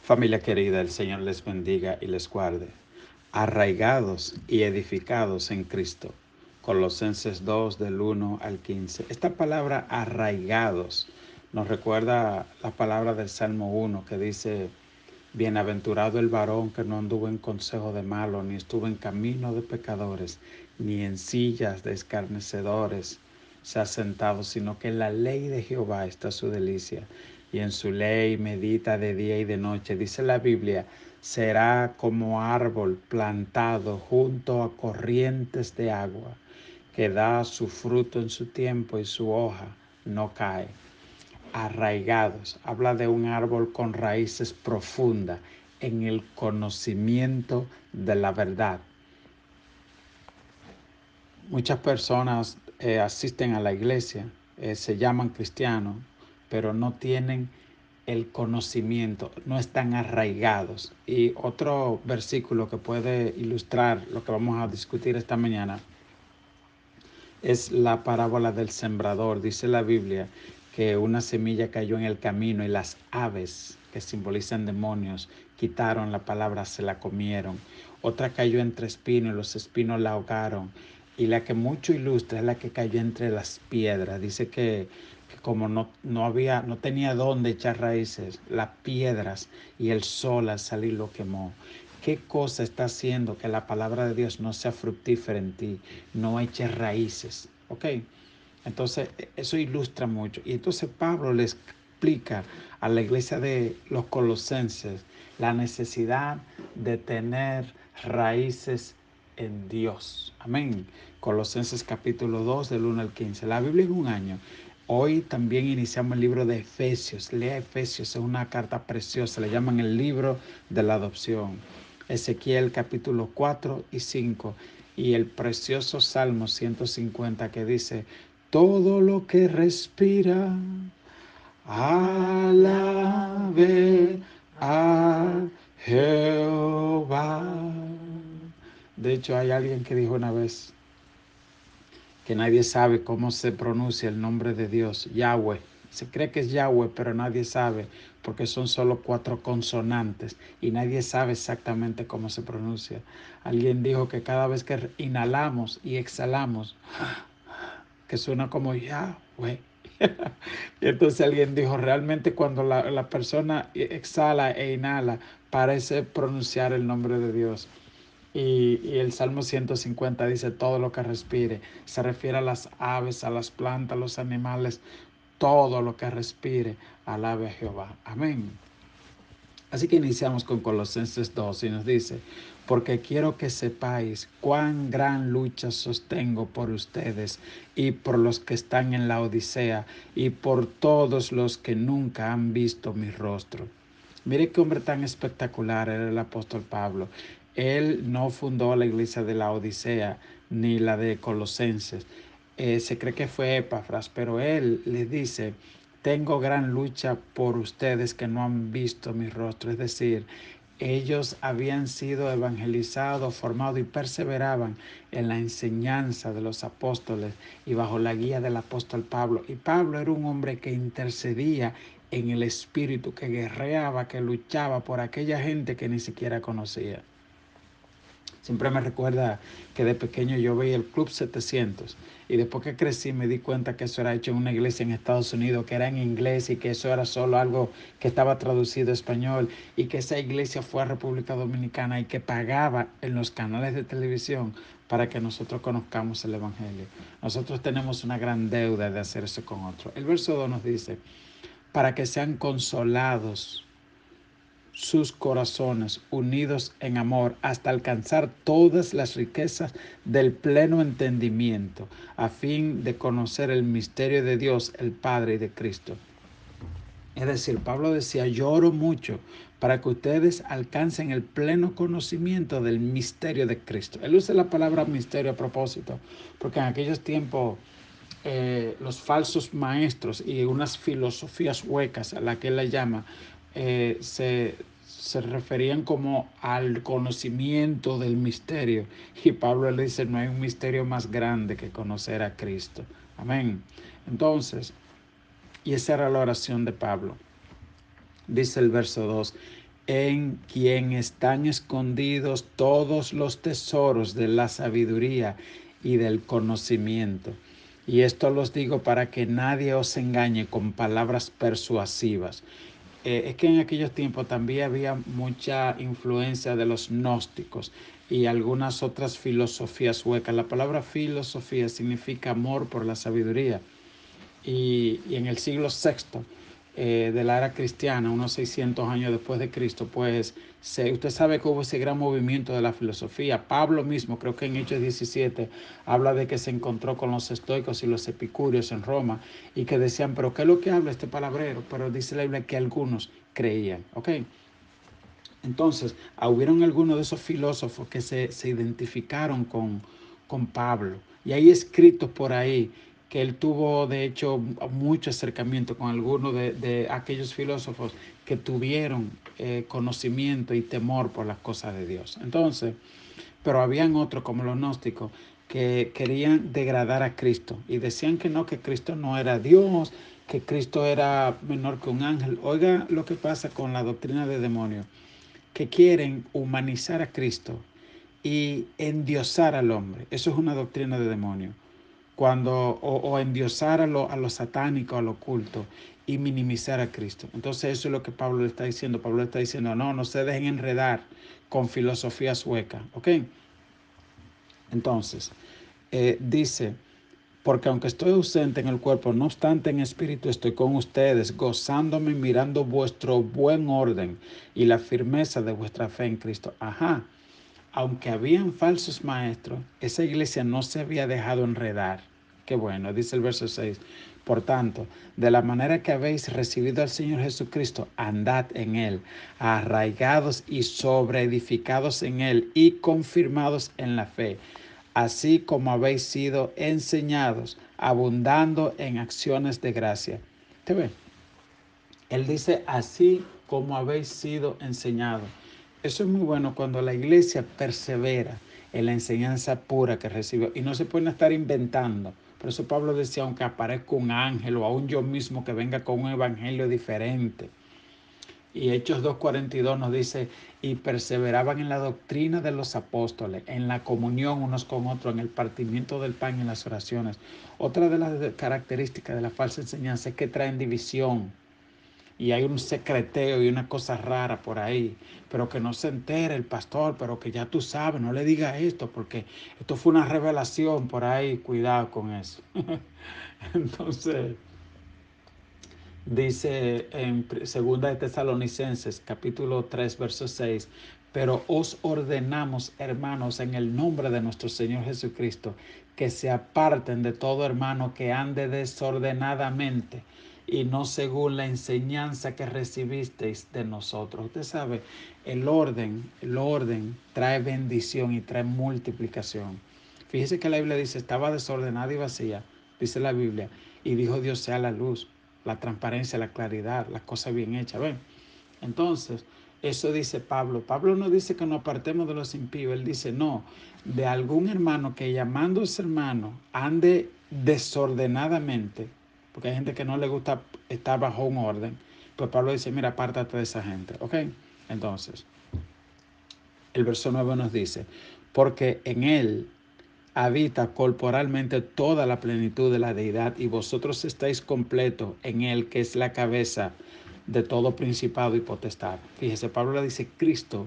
Familia querida, el Señor les bendiga y les guarde. Arraigados y edificados en Cristo. Colosenses 2 del 1 al 15. Esta palabra arraigados nos recuerda la palabra del Salmo 1 que dice: bienaventurado el varón que no anduvo en consejo de malos, ni estuvo en camino de pecadores, ni en sillas de escarnecedores se ha sentado, sino que en la ley de Jehová está su delicia, y en su ley medita de día y de noche. Dice la Biblia: será como árbol plantado junto a corrientes de agua, que da su fruto en su tiempo y su hoja no cae. Arraigados habla de un árbol con raíces profundas en el conocimiento de la verdad. Muchas personas asisten a la iglesia, se llaman cristianos, pero no tienen el conocimiento, no están arraigados. Y otro versículo que puede ilustrar lo que vamos a discutir esta mañana es la parábola del sembrador. Dice la Biblia que una semilla cayó en el camino y las aves, que simbolizan demonios, quitaron la palabra, se la comieron. Otra cayó entre espinos y los espinos la ahogaron. Y la que mucho ilustra es la que cayó entre las piedras. Dice que como no tenía dónde echar raíces, las piedras y el sol al salir lo quemó. ¿Qué cosa está haciendo que la palabra de Dios no sea fructífera en ti, no eche raíces? ¿Ok? Entonces, eso ilustra mucho. Y entonces Pablo le explica a la iglesia de los colosenses la necesidad de tener raíces en Dios. Amén. Colosenses capítulo 2 del 1 al 15. La Biblia es un año. Hoy también iniciamos el libro de Efesios. Lea Efesios, es una carta preciosa. Le llaman el libro de la adopción. Ezequiel capítulo 4 y 5. Y el precioso Salmo 150 que dice: todo lo que respira, alabe a Jehová. De hecho, hay alguien que dijo una vez que nadie sabe cómo se pronuncia el nombre de Dios, Yahweh. Se cree que es Yahweh, pero nadie sabe, porque son solo 4 consonantes y nadie sabe exactamente cómo se pronuncia. Alguien dijo que cada vez que inhalamos y exhalamos, que suena como Yahweh. Y entonces alguien dijo, realmente cuando la persona exhala e inhala, parece pronunciar el nombre de Dios. Y el Salmo 150 dice: todo lo que respire. Se refiere a las aves, a las plantas, a los animales. Todo lo que respire, alabe a Jehová. Amén. Así que iniciamos con Colosenses 2 y nos dice: porque quiero que sepáis cuán gran lucha sostengo por ustedes y por los que están en la Odisea y por todos los que nunca han visto mi rostro. Mire qué hombre tan espectacular era el apóstol Pablo. Él no fundó la iglesia de la Odisea ni la de Colosenses. Se cree que fue Epafras, pero él les dice: tengo gran lucha por ustedes que no han visto mi rostro. Es decir, ellos habían sido evangelizados, formados y perseveraban en la enseñanza de los apóstoles y bajo la guía del apóstol Pablo. Y Pablo era un hombre que intercedía en el espíritu, que guerreaba, que luchaba por aquella gente que ni siquiera conocía. Siempre me recuerda que de pequeño yo veía el Club 700 y después que crecí me di cuenta que eso era hecho en una iglesia en Estados Unidos, que era en inglés y que eso era solo algo que estaba traducido a español, y que esa iglesia fue a República Dominicana y que pagaba en los canales de televisión para que nosotros conozcamos el Evangelio. Nosotros tenemos una gran deuda de hacer eso con otros. El verso 2 nos dice: para que sean consolados sus corazones unidos en amor hasta alcanzar todas las riquezas del pleno entendimiento, a fin de conocer el misterio de Dios, el Padre, y de Cristo. Es decir, Pablo decía: yo oro mucho para que ustedes alcancen el pleno conocimiento del misterio de Cristo. Él usa la palabra misterio a propósito, porque en aquellos tiempos los falsos maestros y unas filosofías huecas a las que él le llama, se referían como al conocimiento del misterio. Y Pablo le dice: no hay un misterio más grande que conocer a Cristo. Amén. Entonces, y esa era la oración de Pablo. Dice el verso 2: en quien están escondidos todos los tesoros de la sabiduría y del conocimiento. Y esto los digo para que nadie os engañe con palabras persuasivas. Es que en aquellos tiempos también había mucha influencia de los gnósticos y algunas otras filosofías suecas. La palabra filosofía significa amor por la sabiduría. Y en el siglo sexto de la era cristiana, unos 600 años después de Cristo, pues usted sabe que hubo ese gran movimiento de la filosofía. Pablo mismo, creo que en Hechos 17, habla de que se encontró con los estoicos y los epicúreos en Roma y que decían, pero ¿qué es lo que habla este palabrero? Pero dice la Biblia que algunos creían, ¿ok? Entonces, hubieron algunos de esos filósofos que se identificaron con Pablo. Y hay escritos por ahí que él tuvo, de hecho, mucho acercamiento con algunos de aquellos filósofos que tuvieron conocimiento y temor por las cosas de Dios. Entonces, pero habían otros como los gnósticos que querían degradar a Cristo y decían que no, que Cristo no era Dios, que Cristo era menor que un ángel. Oiga lo que pasa con la doctrina de demonios, que quieren humanizar a Cristo y endiosar al hombre. Eso es una doctrina de demonio. O endiosar a lo satánico, a lo oculto, y minimizar a Cristo. Entonces eso es lo que Pablo le está diciendo. Pablo le está diciendo, no se dejen enredar con filosofía sueca. ¿Ok? Entonces, dice, porque aunque estoy ausente en el cuerpo, no obstante en espíritu estoy con ustedes, gozándome, mirando vuestro buen orden y la firmeza de vuestra fe en Cristo. Ajá, aunque habían falsos maestros, esa iglesia no se había dejado enredar. Qué bueno, dice el verso 6. Por tanto, de la manera que habéis recibido al Señor Jesucristo, andad en Él, arraigados y sobreedificados en Él y confirmados en la fe, así como habéis sido enseñados, abundando en acciones de gracia. ¿Te ve? Él dice, así como habéis sido enseñados. Eso es muy bueno cuando la iglesia persevera en la enseñanza pura que recibió y no se pueden estar inventando. Por eso Pablo decía, aunque aparezca un ángel o aún yo mismo que venga con un evangelio diferente. Y Hechos 2:42 nos dice, y perseveraban en la doctrina de los apóstoles, en la comunión unos con otros, en el partimiento del pan y en las oraciones. Otra de las características de la falsa enseñanza es que traen división. Y hay un secreteo y una cosa rara por ahí, pero que no se entere el pastor, pero que ya tú sabes, no le digas esto, porque esto fue una revelación por ahí, cuidado con eso. Entonces, dice en segunda de Tesalonicenses, capítulo 3, verso 6, pero os ordenamos, hermanos, en el nombre de nuestro Señor Jesucristo, que se aparten de todo hermano que ande desordenadamente y no según la enseñanza que recibisteis de nosotros. Usted sabe, el orden trae bendición y trae multiplicación. Fíjese que la Biblia dice, estaba desordenada y vacía, dice la Biblia, y dijo Dios sea la luz, la transparencia, la claridad, las cosas bien hechas. ¿Ven? Entonces, eso dice Pablo. Pablo no dice que nos apartemos de los impíos, él dice, no, de algún hermano que llamándose hermano ande desordenadamente, porque hay gente que no le gusta estar bajo un orden, pues Pablo dice, mira, apártate de esa gente, ¿ok? Entonces, el verso 9 nos dice, porque en él habita corporalmente toda la plenitud de la deidad y vosotros estáis completos en él, que es la cabeza de todo principado y potestad. Fíjese, Pablo le dice, Cristo,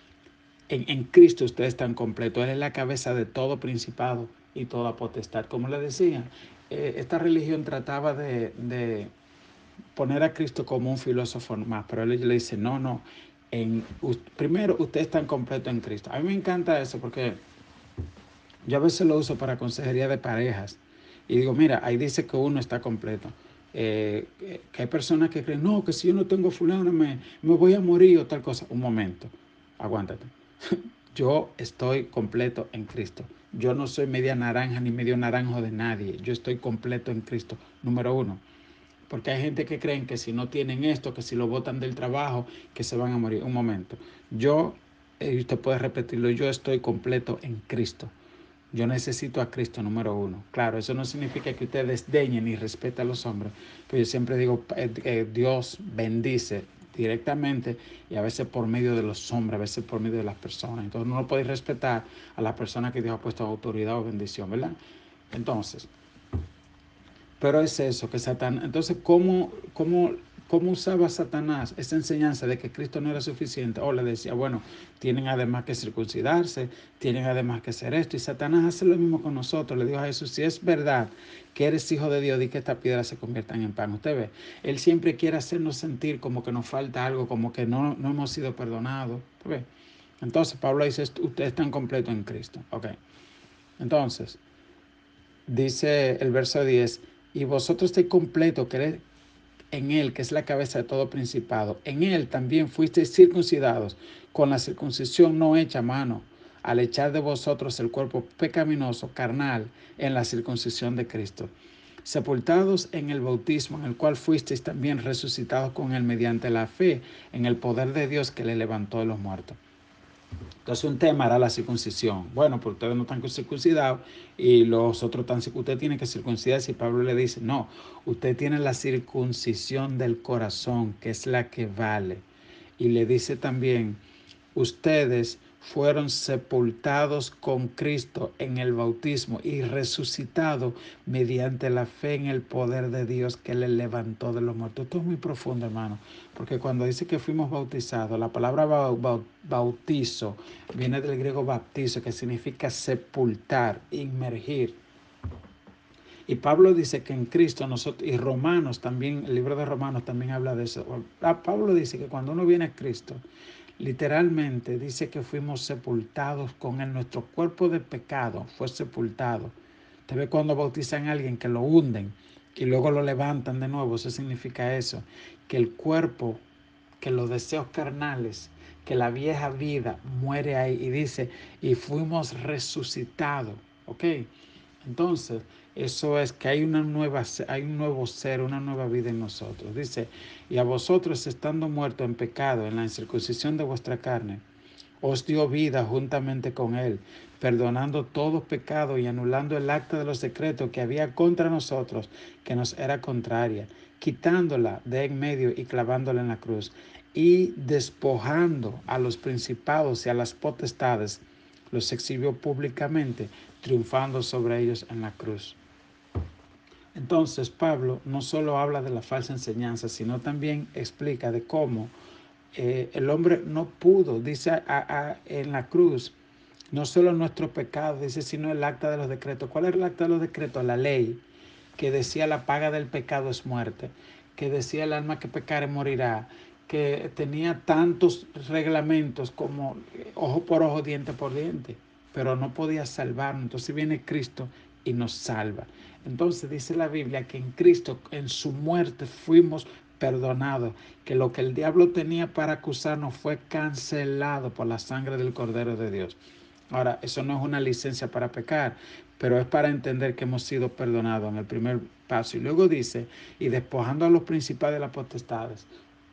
en Cristo ustedes están completos, él es la cabeza de todo principado y toda potestad. Como le decía, esta religión trataba de poner a Cristo como un filósofo más, pero él le dice, no, primero ustedes están completos en Cristo. A mí me encanta eso porque yo a veces lo uso para consejería de parejas y digo, mira, ahí dice que uno está completo. Que hay personas que creen, no, que si yo no tengo fulano me voy a morir o tal cosa. Un momento, aguántate. Yo estoy completo en Cristo. Yo no soy media naranja ni medio naranjo de nadie. Yo estoy completo en Cristo, número uno. Porque hay gente que creen que si no tienen esto, que si lo botan del trabajo, que se van a morir. Un momento. Usted puede repetirlo, yo estoy completo en Cristo. Yo necesito a Cristo, número uno. Claro, eso no significa que usted desdeñe ni respete a los hombres. Pero yo siempre digo, Dios bendice directamente y a veces por medio de los hombres, a veces por medio de las personas. Entonces no podéis respetar a las personas que Dios ha puesto autoridad o bendición, ¿verdad? Entonces, pero es eso, que Satanás, entonces, ¿cómo usaba Satanás esa enseñanza de que Cristo no era suficiente? O le decía, bueno, tienen además que circuncidarse, tienen además que hacer esto. Y Satanás hace lo mismo con nosotros. Le dijo a Jesús, si es verdad que eres hijo de Dios, di que estas piedras se conviertan en pan. Usted ve, Él siempre quiere hacernos sentir como que nos falta algo, como que no hemos sido perdonados. ¿Usted ve? Entonces, Pablo dice, ustedes están completos en Cristo. Ok. Entonces, dice el verso 10, y vosotros estáis completos, que en Él, que es la cabeza de todo principado. En Él también fuisteis circuncidados, con la circuncisión no hecha a mano, al echar de vosotros el cuerpo pecaminoso, carnal, en la circuncisión de Cristo. Sepultados en el bautismo, en el cual fuisteis también resucitados con Él mediante la fe, en el poder de Dios que le levantó de los muertos. Entonces un tema era la circuncisión. Bueno, pues ustedes no están circuncidados y los otros están, usted tiene que circuncidarse. Y Pablo le dice, no, usted tiene la circuncisión del corazón, que es la que vale. Y le dice también, ustedes fueron sepultados con Cristo en el bautismo y resucitados mediante la fe en el poder de Dios que le levantó de los muertos. Esto es muy profundo, hermano, porque cuando dice que fuimos bautizados, la palabra bautizo viene del griego baptizo, que significa sepultar, inmergir. Y Pablo dice que en Cristo nosotros, y Romanos también, el libro de Romanos también habla de eso. Pablo dice que cuando uno viene a Cristo, literalmente dice que fuimos sepultados con él. Nuestro cuerpo de pecado fue sepultado. Usted ve cuando bautizan a alguien que lo hunden y luego lo levantan de nuevo. Eso significa eso, que el cuerpo, que los deseos carnales, que la vieja vida muere ahí. Y dice, y fuimos resucitados. ¿Ok? Entonces, eso es que hay un nuevo ser, una nueva vida en nosotros. Dice, y a vosotros estando muertos en pecado, en la incircuncisión de vuestra carne, os dio vida juntamente con él, perdonando todo pecado y anulando el acta de los decretos que había contra nosotros, que nos era contraria, quitándola de en medio y clavándola en la cruz, y despojando a los principados y a las potestades, los exhibió públicamente, triunfando sobre ellos en la cruz. Entonces Pablo no solo habla de la falsa enseñanza, sino también explica de cómo el hombre no pudo, dice en la cruz, no solo nuestro pecado, dice, sino el acta de los decretos. ¿Cuál era el acta de los decretos? La ley, que decía la paga del pecado es muerte, que decía el alma que pecare morirá, que tenía tantos reglamentos como ojo por ojo, diente por diente, pero no podía salvarnos. Entonces viene Cristo y nos salva. Entonces dice la Biblia que en Cristo, en su muerte, fuimos perdonados, que lo que el diablo tenía para acusarnos fue cancelado por la sangre del Cordero de Dios. Ahora, eso no es una licencia para pecar, pero es para entender que hemos sido perdonados en el primer paso. Y luego dice, y despojando a los principales de las potestades.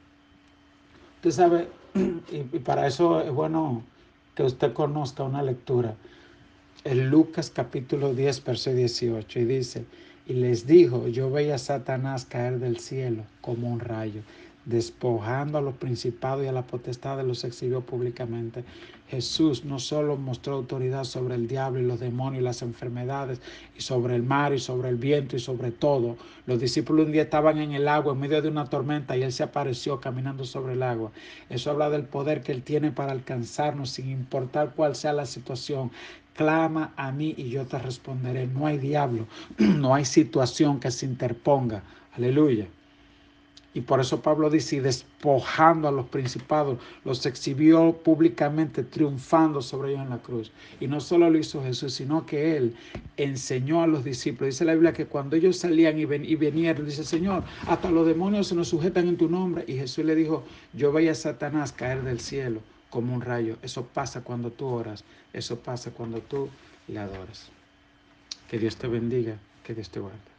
Usted sabe, y para eso es bueno que usted conozca una lectura. En Lucas capítulo 10, verso 18, y dice, y les dijo, yo veía a Satanás caer del cielo como un rayo, despojando a los principados y a las potestades, los exhibió públicamente. Jesús no solo mostró autoridad sobre el diablo y los demonios y las enfermedades, y sobre el mar y sobre el viento y sobre todo. Los discípulos un día estaban en el agua en medio de una tormenta y Él se apareció caminando sobre el agua. Eso habla del poder que Él tiene para alcanzarnos sin importar cuál sea la situación. Clama a mí y yo te responderé. No hay diablo, no hay situación que se interponga. Aleluya. Y por eso Pablo dice, y despojando a los principados, los exhibió públicamente, triunfando sobre ellos en la cruz. Y no solo lo hizo Jesús, sino que Él enseñó a los discípulos. Dice la Biblia que cuando ellos salían y venían, dice, Señor, hasta los demonios se nos sujetan en tu nombre. Y Jesús le dijo, yo veía a Satanás caer del cielo como un rayo. Eso pasa cuando tú oras, eso pasa cuando tú le adoras. Que Dios te bendiga, que Dios te guarde.